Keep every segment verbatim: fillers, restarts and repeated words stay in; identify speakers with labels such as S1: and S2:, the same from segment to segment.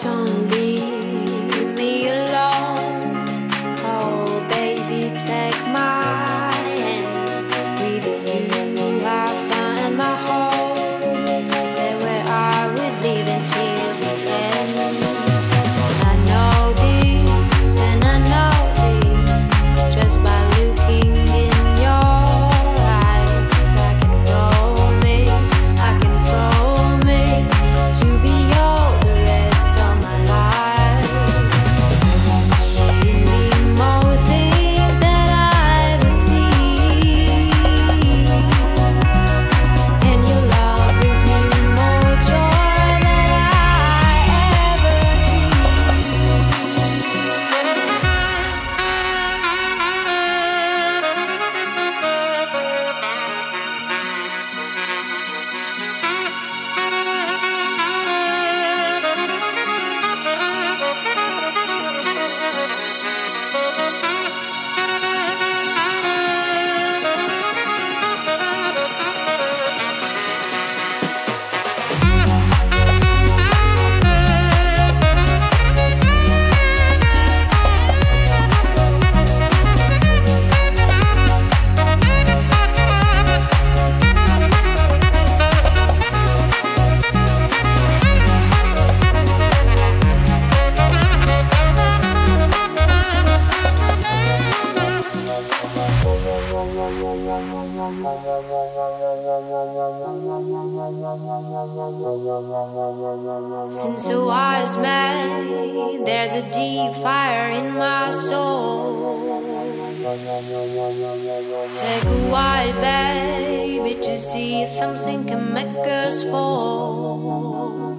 S1: Don't leave me alone. Oh, baby, take my hand. With you, I find my home. There where I would live until the end. I know this, and I know this just by looking in your eyes. I can promise, I can promise to be your the rest of my life. Seeing me more things that I ever see, and your love brings me more joy than I ever Since a wise man, there's a deep fire in my soul. Take a while, baby, to see if something can make us fall.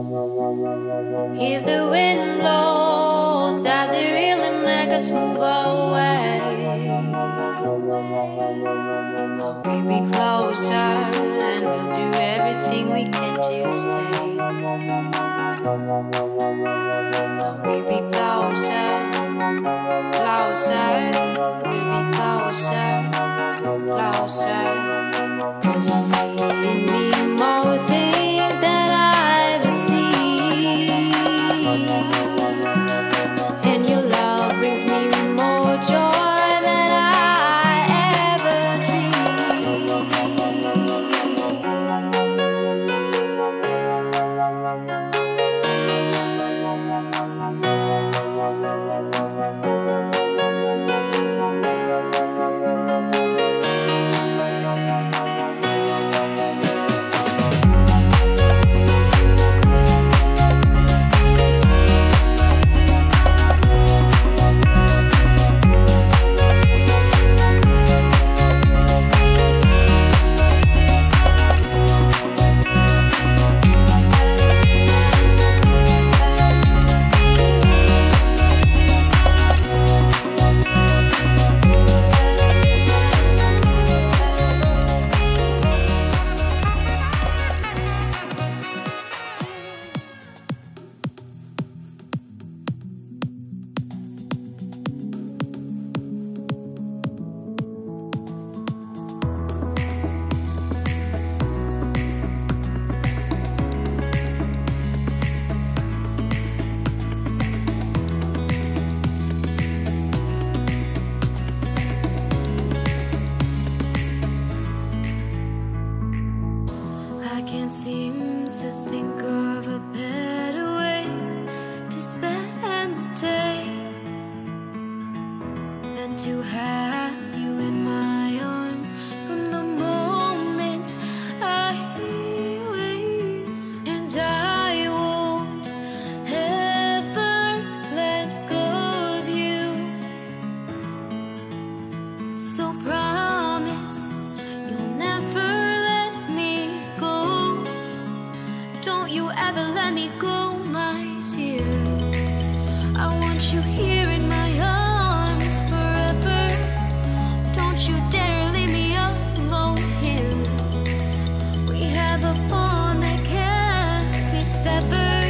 S1: If the wind blows, does it really make us move away? Will we be closer, and we'll do everything we can to stay? Will we be closer, closer? We'll be closer, closer. 'Cause you see in me more things that I ever see, and your love brings me more joy than I ever dreamed. I can't seem to think of a better way to spend the day than to have you in my arms from the moment I wake. And I won't ever let go of you. So promise you'll never let me go. Don't you ever let me go, my dear. I want you here in my arms forever. Don't you dare leave me alone here. We have a bond that can't be severed.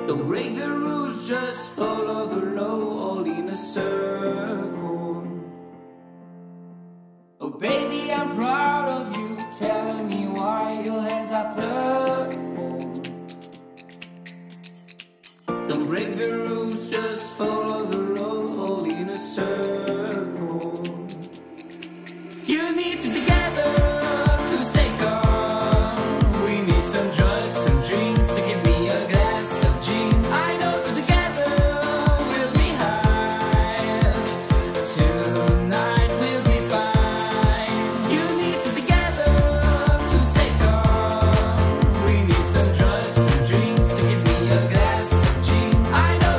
S2: Don't break the rules, just follow the law, all in a circle. Oh baby, I'm proud of you, telling me why your hands are purple. Don't break the rules, just follow the law, all in a circle. You need to together to stay calm. We need some drugs, some drinks to give me a glass of gin. I know together we'll be high. Tonight we'll be fine. You need to together to stay calm. We need some drugs, some drinks to give me a glass of gin. I know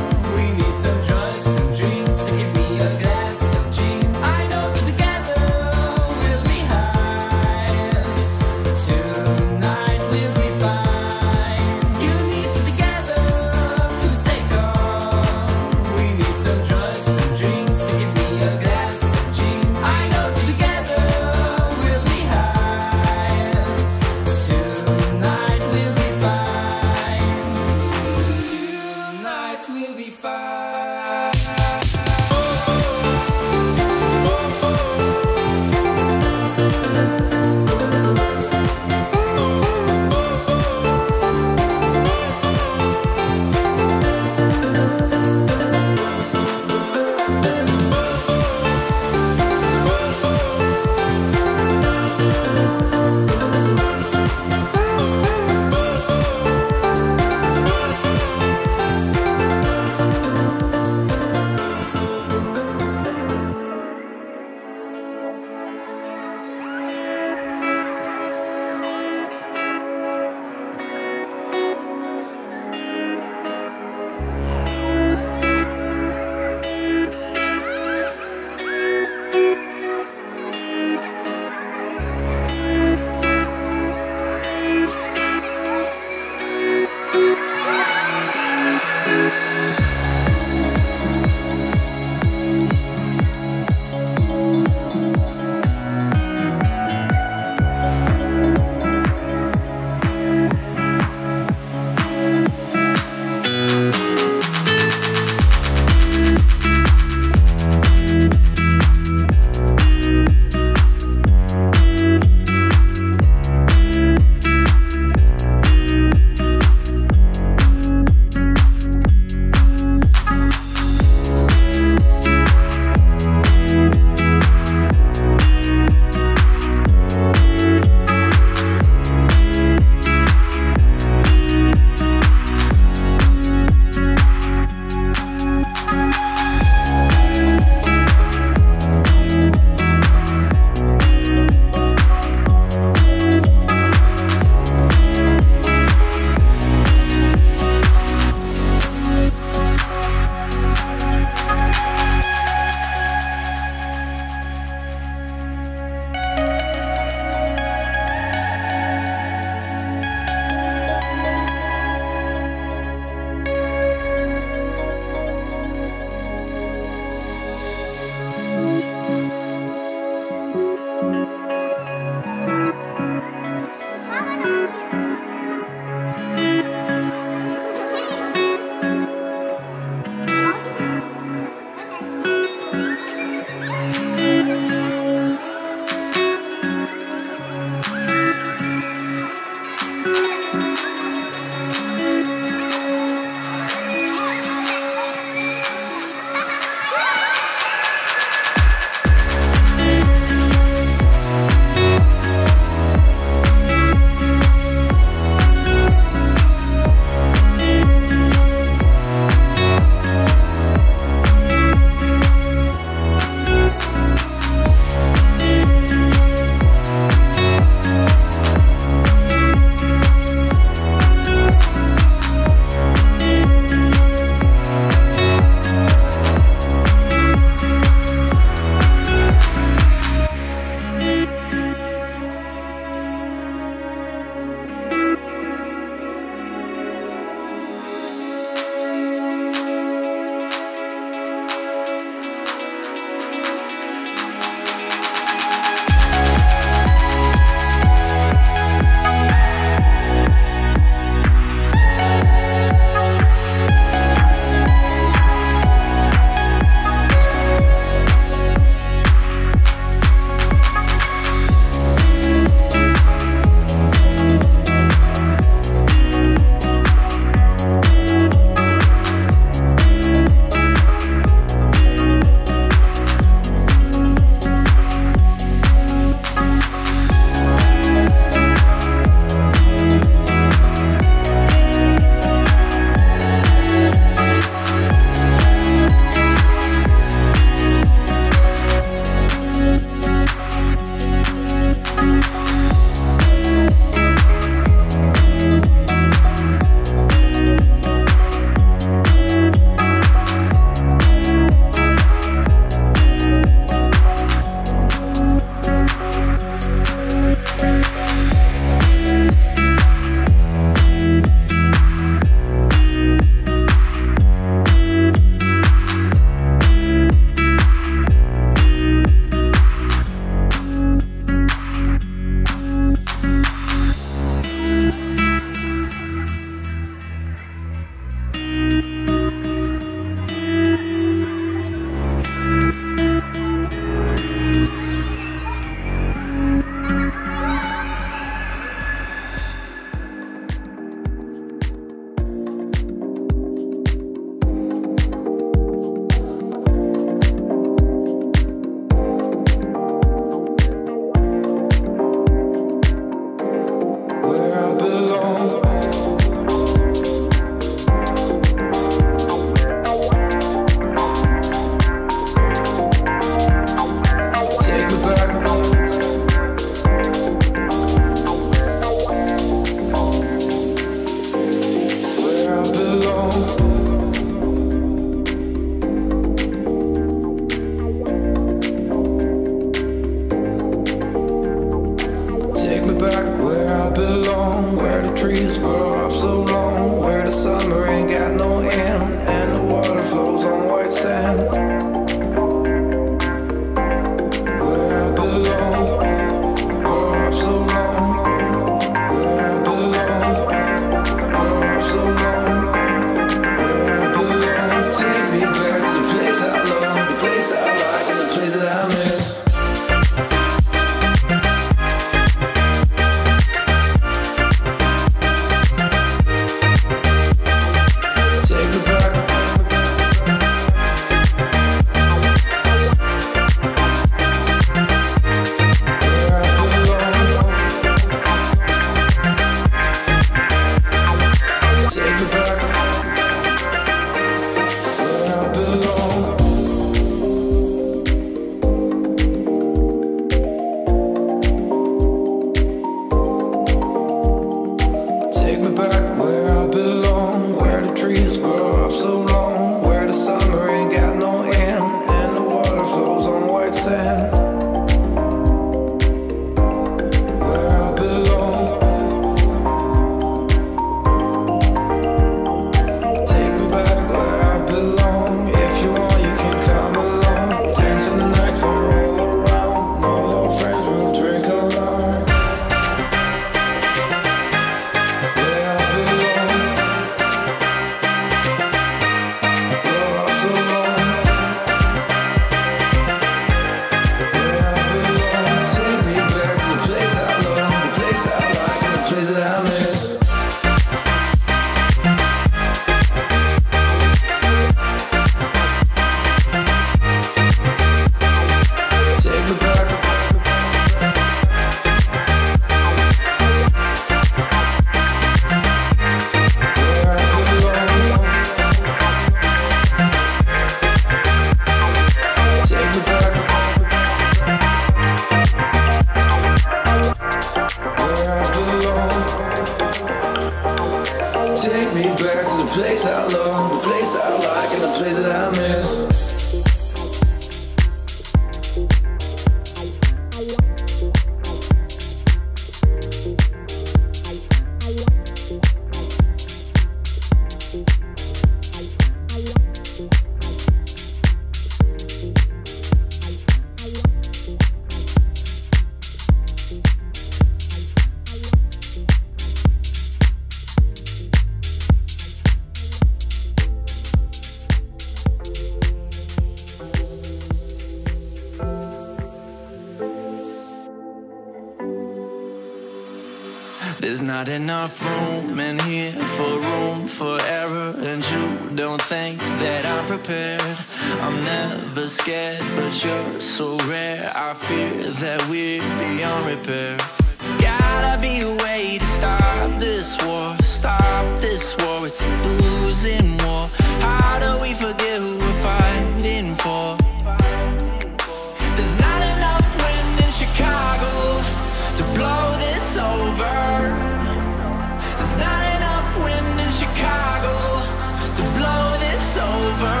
S2: There's not enough room in here for room for error, and you don't think that I'm prepared. I'm never scared, but you're so rare. I fear that we're beyond repair. Gotta be a way to stop this war, stop this war. It's a losing war. How do we forget who we're fighting for? There's not enough wind in Chicago to blow this over. There's not enough wind in Chicago to blow this over.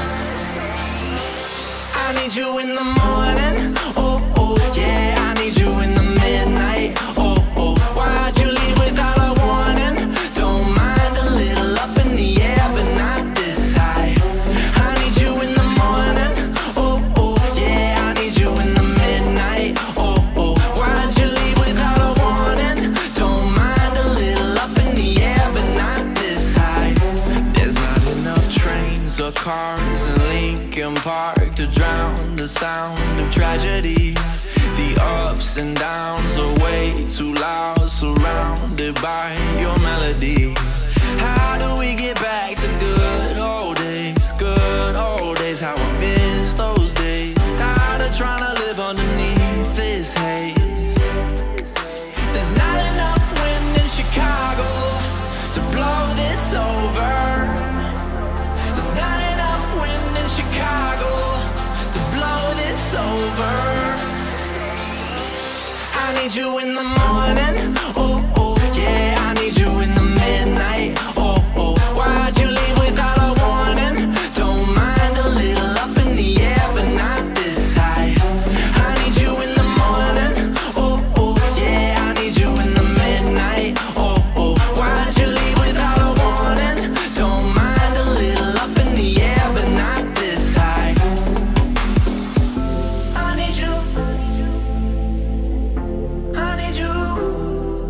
S2: I need you in the morning, oh, oh, yeah. I need you in the midnight, oh, oh. Why'd you leave without a warning? Don't mind a little up in the air, but not this high. I need you in the morning, oh, oh, yeah. I need you in the midnight, oh, oh. Why'd you leave without a warning? Don't mind a little up in the air, but not this high. There's not enough trains or cars in Lincoln Park to drown the sound of tragedy. The ups and downs are way too loud, surrounded by your melody. How do we get back to good old days, good old days? How I miss those days. Tired of trying to live underneath this haze. There's not enough wind in Chicago to blow this over. There's not enough wind in Chicago to blow this over. I need you in the morning, oh, oh, yeah. I need you in the midnight, oh, oh. Why'd you leave without a warning? Don't mind a little up in the air, but not this high. I need you in the morning, oh, oh, yeah. I need you in the midnight, oh, oh. Why'd you leave without a warning? Don't mind a little up in the air, but not this high. I need you, I need you.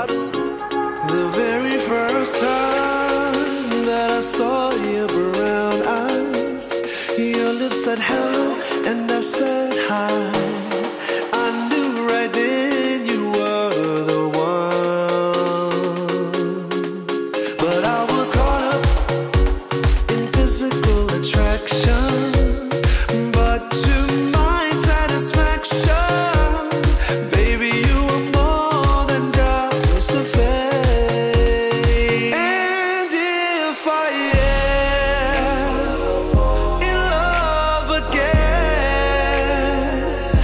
S3: The very first time that I saw your brown eyes, your lips said hello and I said hi. I knew right then you were the one. But I was caught up in physical attraction, but to my satisfaction, baby, you were more than just a face. And if I am in love again,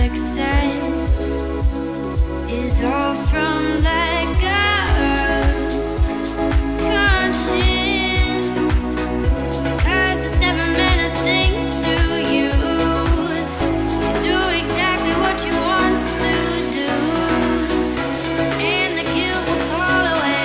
S1: success is all from that girl conscience, 'cause it's never meant a thing to you. You do exactly what you want to do, and the guilt will fall away.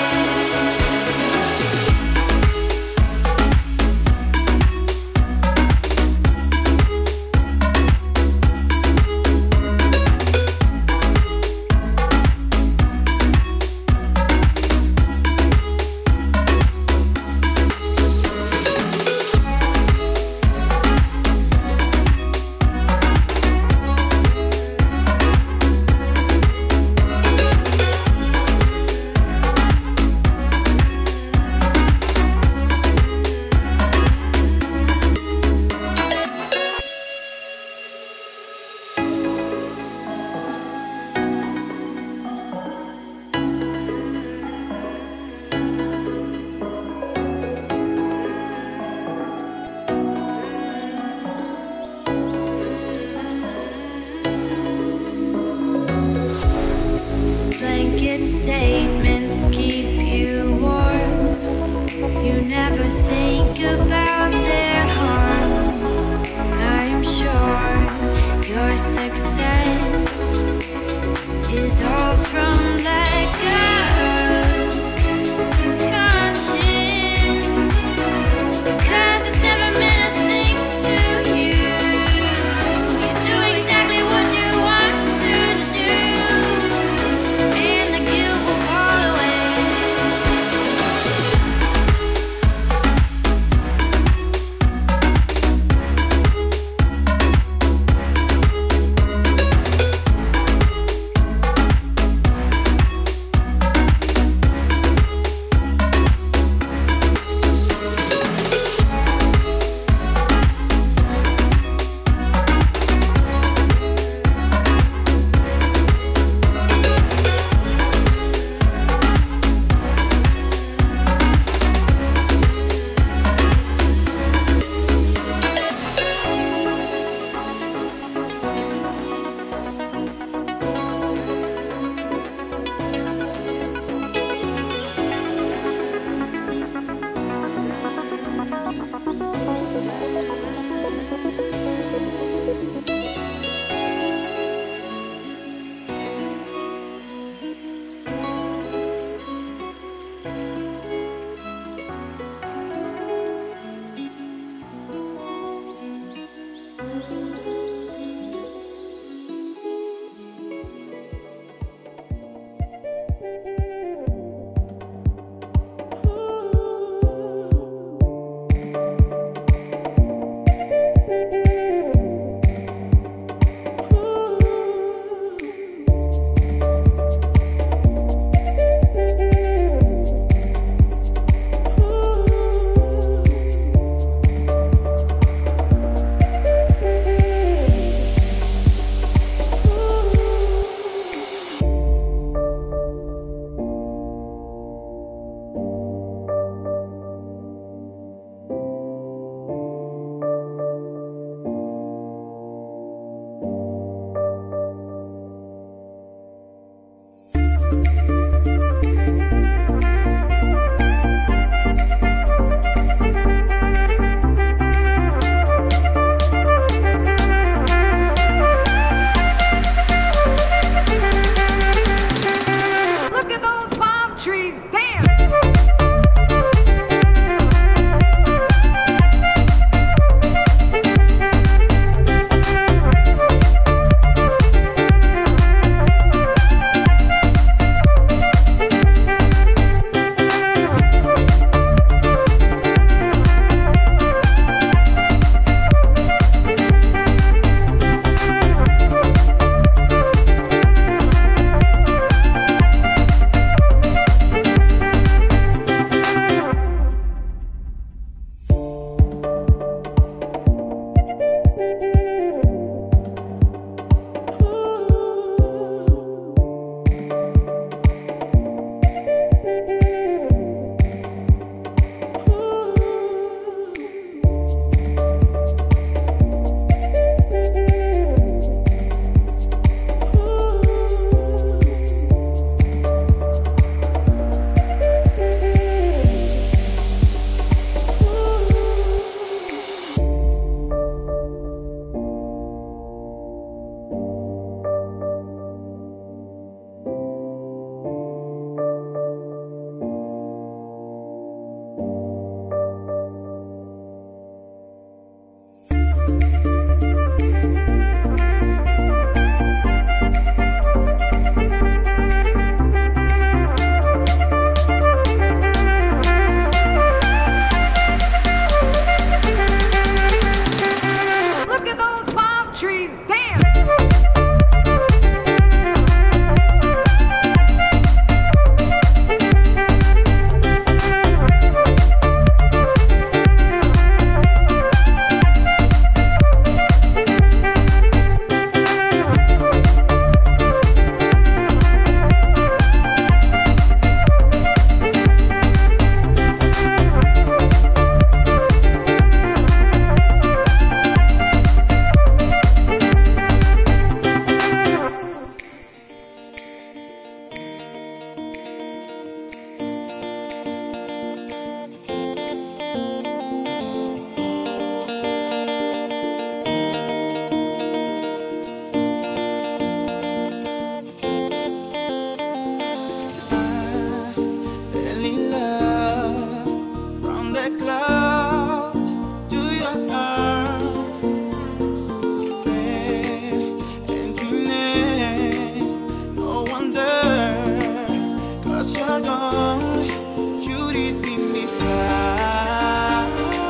S3: did make me fly.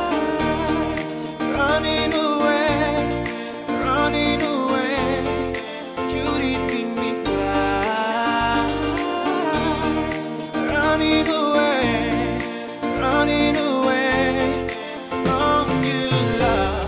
S3: Running away, running away. You did make me fly. Running away, running away from you, love.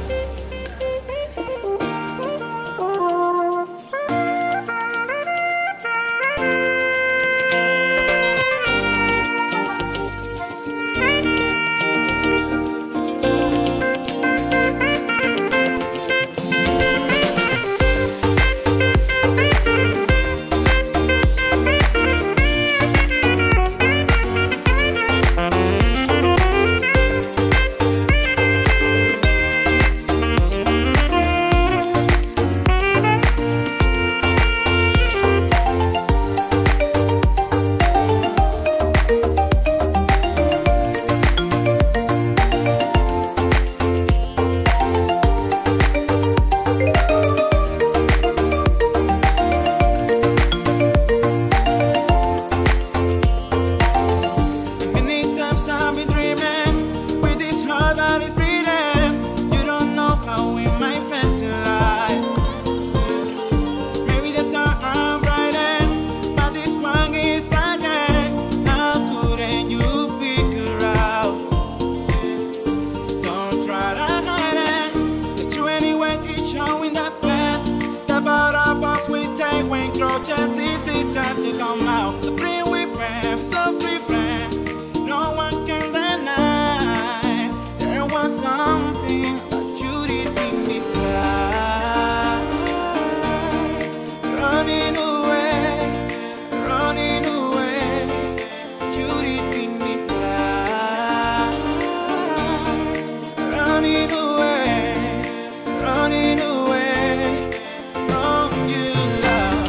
S3: I've been dreaming with this heart that is bleeding. You don't know how we might face in life. Maybe the star I'm brighten, but this one is dying. How couldn't you figure out? Don't try to hide it. The true anyway is showing that path. The part of us we take when crutches is it's time to come out. So free we pray, so free pray. No one can deny there was something that you did make me fly. Running away, running away. You did make me fly. Running away, running away from you, love.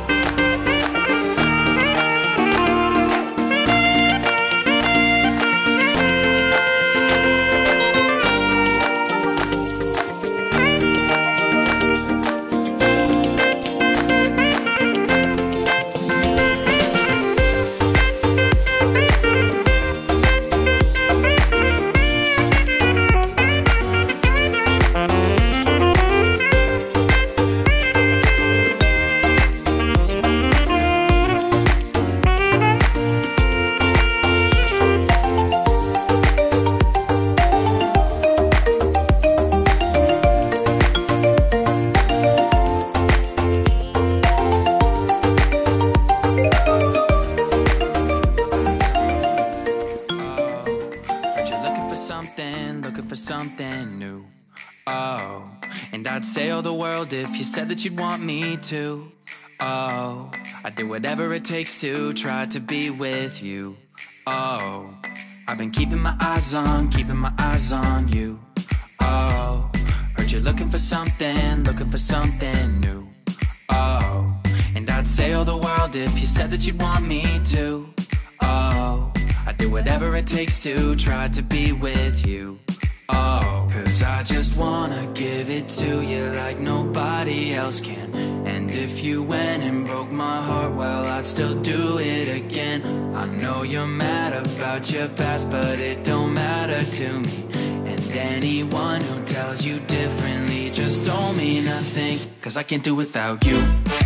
S3: Something new, oh, and I'd sail the world if you said that you'd want me to, oh, I'd do whatever it takes to try to be with you, oh, I've been keeping my eyes on, keeping my eyes on you, oh, heard you're looking for something, looking for something new, oh, and I'd sail the world if you said that you'd want me to, oh, I'd do whatever it takes to try to be with you. Oh, cause I just wanna give it to you like nobody else can. And if you went and broke my heart, well, I'd still do it again. I know you're mad about your past, but it don't matter to me. And anyone who tells you differently just don't mean nothing, cause I can't do without you.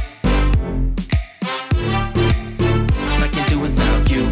S3: I can't do without you.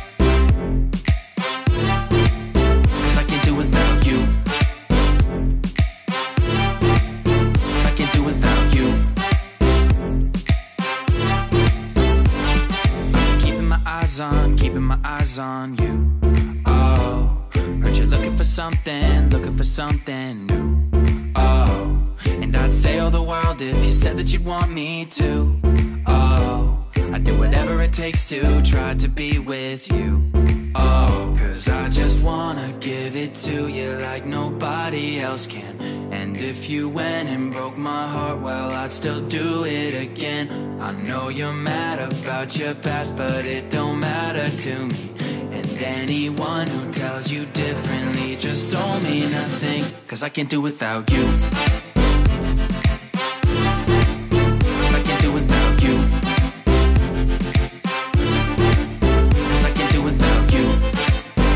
S3: On, keeping my eyes on you. Oh, heard you're looking for something, looking for something new. Oh, and I'd sail the world if you said that you'd want me to. Oh, I'd do whatever it takes to try to be with you. Oh, cause I just wanna give it to you like nobody else can. And if you went and broke my heart, well, I'd still do it again. I know you're mad about your past, but it don't matter to me. And anyone who tells you differently just don't mean nothing, cause I can't do without you. I can't do without you. Cause I can't do without you.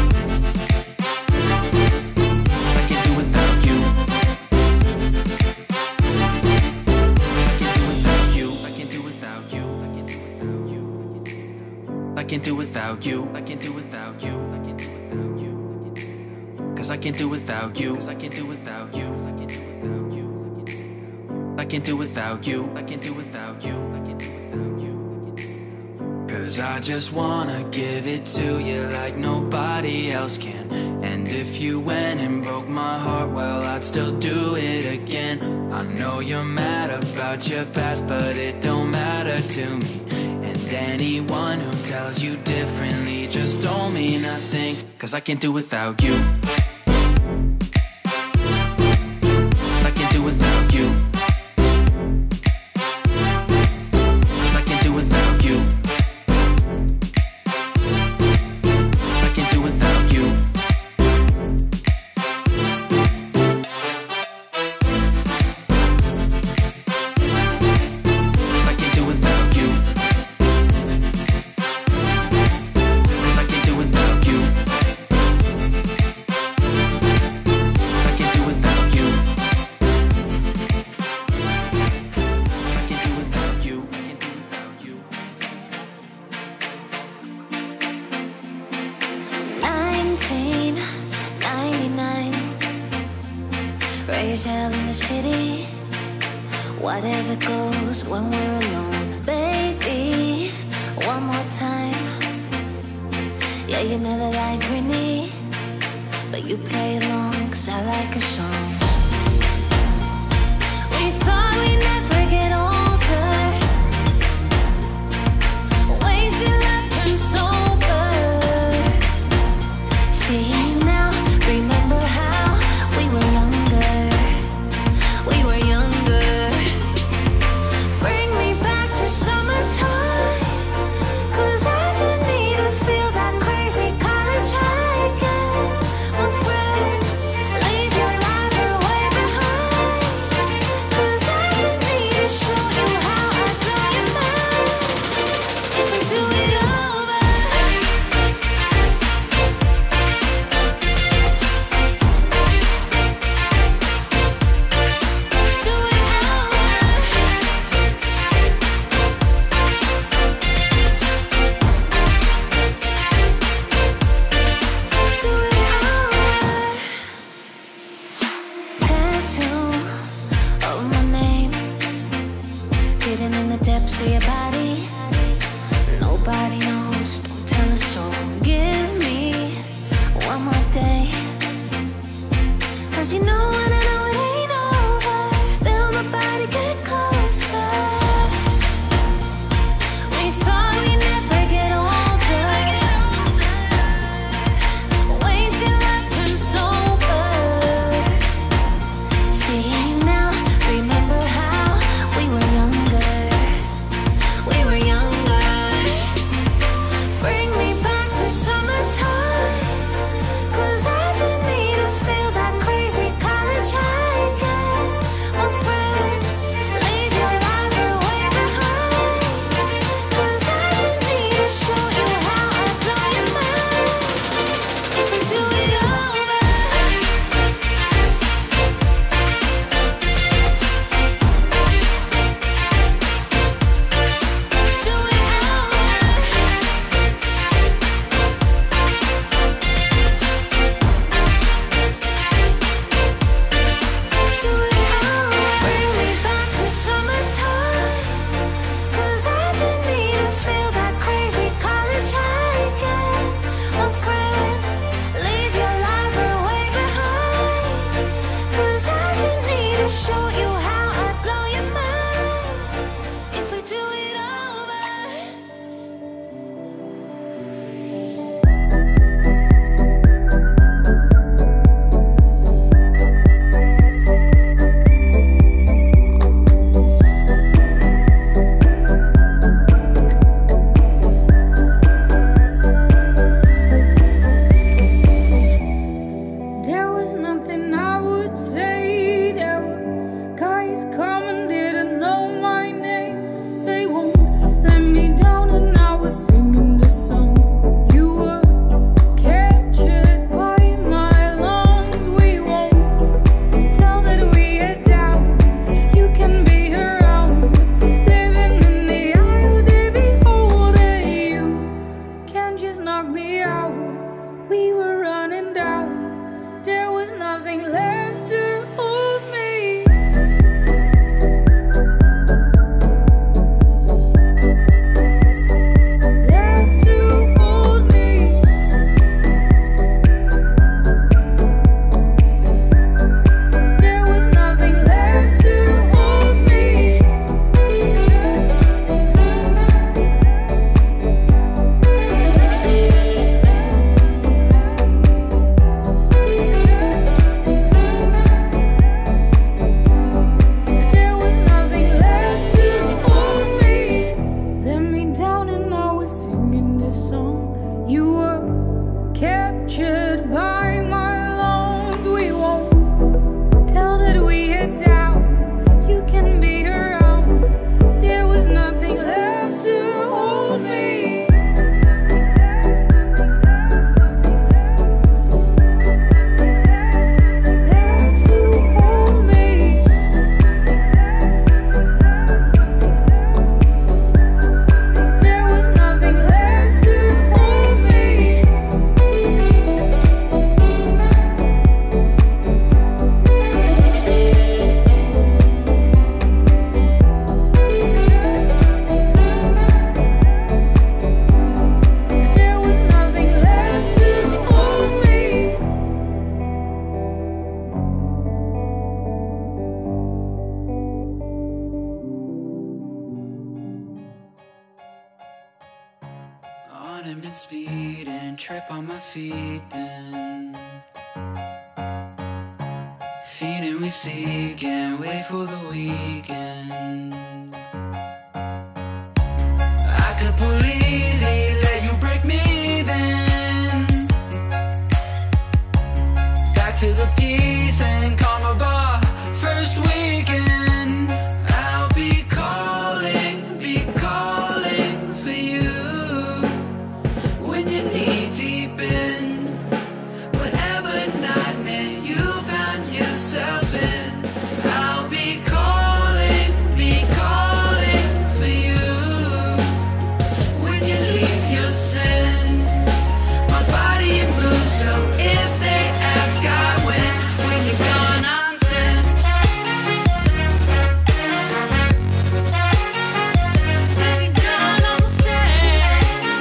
S2: without you. I can't do without you. I can't do without you. Cause I can't do without you. Cause I can't do without you. I can't do without you. I can't do without you. I can't do without you. I can't do without you. Cause I just wanna give it to you like nobody else can. And if you went and broke my heart, well, I'd still do it again. I know you're mad about your past, but it don't matter to me. And anyone who tells you differently just told me nothing. Cause I can't do without you. I can't do without you. Cause I can't do without you. I can't do without you. I can't do without you. Cause I can't do without you. I can't do without you. I can't do without you. I can't do without you.
S1: nineteen ninety-nine, raise hell in the city. Whatever goes when we're alone. Baby, one more time. Yeah, you never liked Britney, but you play along cause I like a song. We thought we'd never get older. Wasted love turned sober. Seeing you now, remember how we were younger. We were younger. Bring me back to summertime, cause I just need to feel that crazy college high again. My friend, leave your life way behind, cause I just
S2: trip on my feet then. Feeding we see, can't wait for the weekend. I could pull easy, let you break me then. Back to the peace and karma bar, first weekend. I'll be calling, be calling for you when you need deep in whatever nightmare you found yourself in. I'll be calling, be calling for you when you leave your sins. My body moves, so if they ask, I win. When you're gone, I'm sent. When you're gone, I'm sent.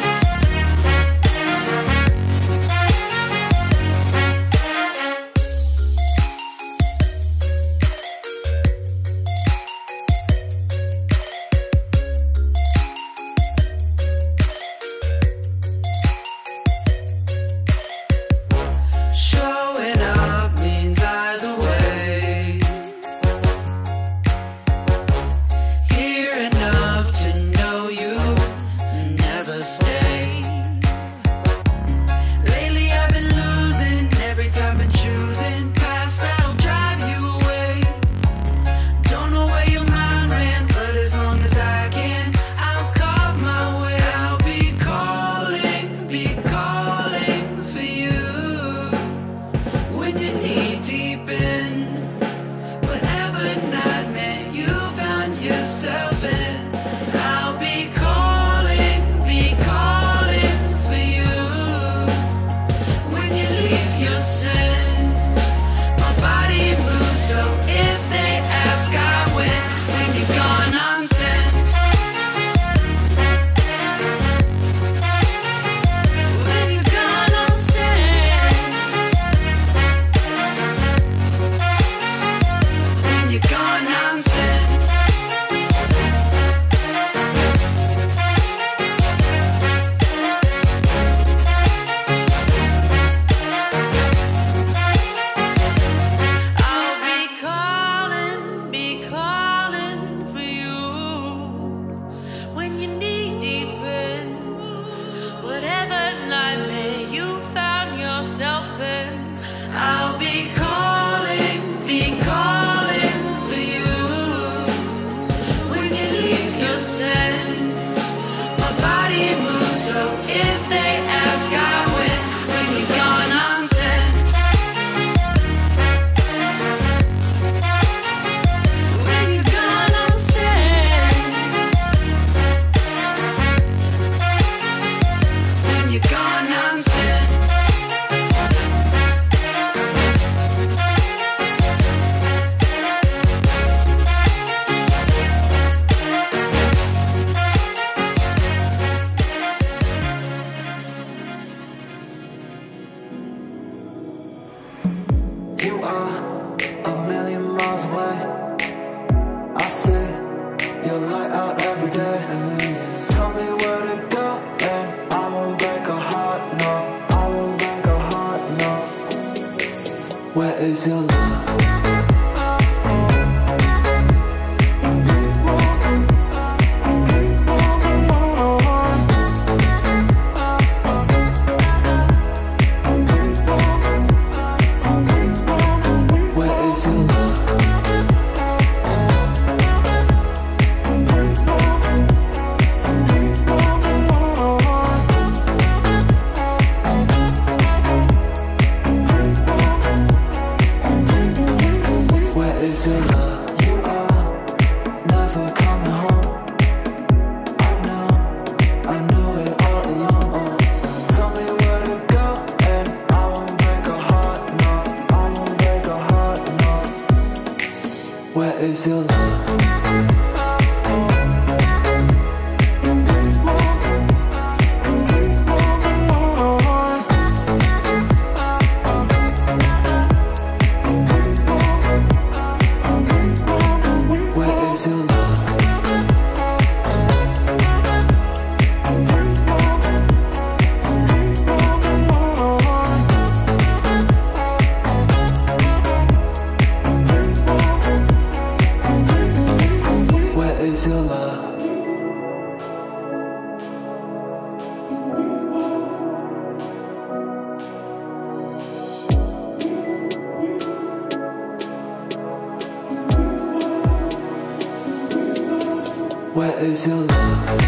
S2: Showing up means either way. Hear enough to know you never stay. Lately I've been losing every time I'm choosing paths that'll drive you away. Don't know where your mind ran, but as long as I can, I'll carve my way. I'll be calling, be calling for you when you need deep in whatever nightmare you found yourself in. I'll be calling, be calling for you when you leave your sins. My body moves, so if they ask, I win. When you're gone, I'm sent. When you're gone, I'm sent. When you're gone, I'm sent. I'll be calling, be calling for you when you need deep in whatever nightmare you found yourself in. I'll be calling, be calling for you when you leave your sins. My body moves, so if they ask, I win. When you're gone, I'm sent. When you're gone, I'm sent. When you're gone, I'm sent.
S3: You are a million miles away. I see your light out every day. Tell me where to go, and I won't break a heart, no. I won't break a heart, no. Where is your love? Where is your love? Where is your love? You are never coming home. I know, I know it all along. Tell me where to go, and I won't break a heart, no. I won't break a heart, no. Where is your love? Where is your love?
S2: is your love?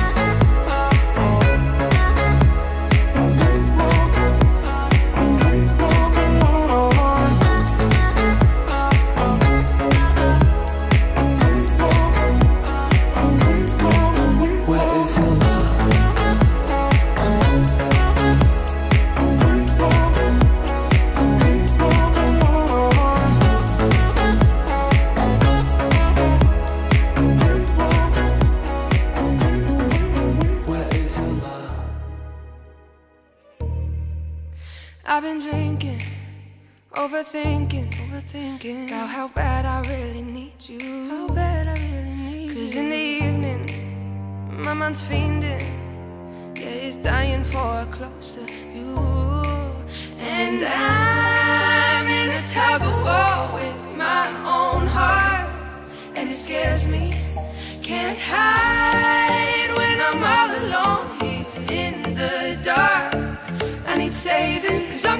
S4: I've been drinking, overthinking, overthinking about how bad I really need you. How bad I really need you. Cause in the evening, my mind's fiending. Yeah, it's dying for a closer view. And I'm in a tug of war with my own heart, and it scares me. Can't hide when I'm all alone here in the dark. I need saving, cause